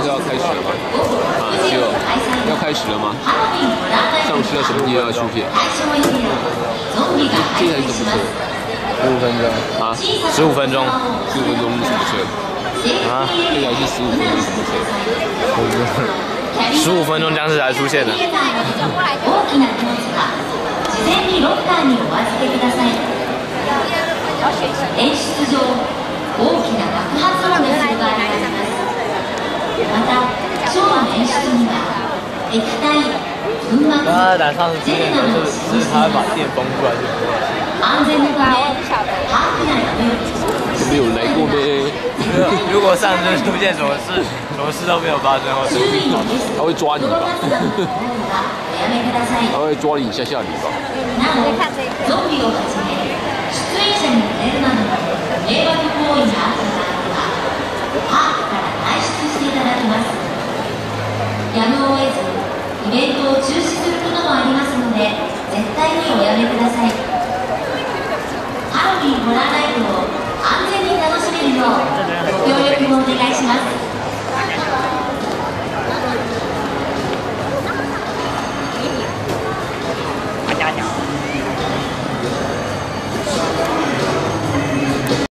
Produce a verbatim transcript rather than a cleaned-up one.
课要开始了吗？啊，就要开始了吗？上车什么地方要出片？这台是什么车？ 十五分钟啊， 十五分钟， 十五分钟是什么车？ 啊， 这台是十五分钟什么车？ 十五分钟僵尸才出现的。 演出上大きな爆発音がする場合があります。また、ショーの演出には液体、粉末、全裸の是是他会把电崩出来就可以。 安全のため、ハーフなやめを没有来过呗。 如果上次出现什么事，什么事都没有发生，或者他会抓你吧？ おやめください。 他会抓你吓吓你吧？ なお、ゾンビをはじめ出演者に触れるなどの迷惑行為があった場合は、ハーフ